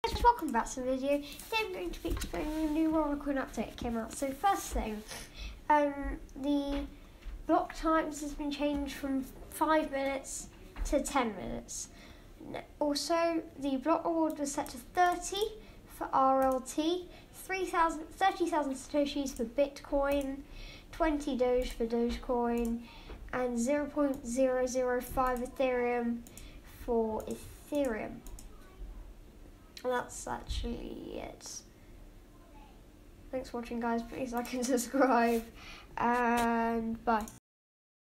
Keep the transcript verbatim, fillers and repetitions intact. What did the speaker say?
guys, welcome back to the video. Today I'm going to be explaining a new Rollercoin update that came out. So first thing, um, the block times has been changed from five minutes to ten minutes. Also, the block reward was set to thirty for R L T, thirty thousand Satoshis for Bitcoin, twenty Doge for Dogecoin, and zero point zero zero five Ethereum for Ethereum. And that's actually it. Thanks for watching, guys. Please like and subscribe, and bye.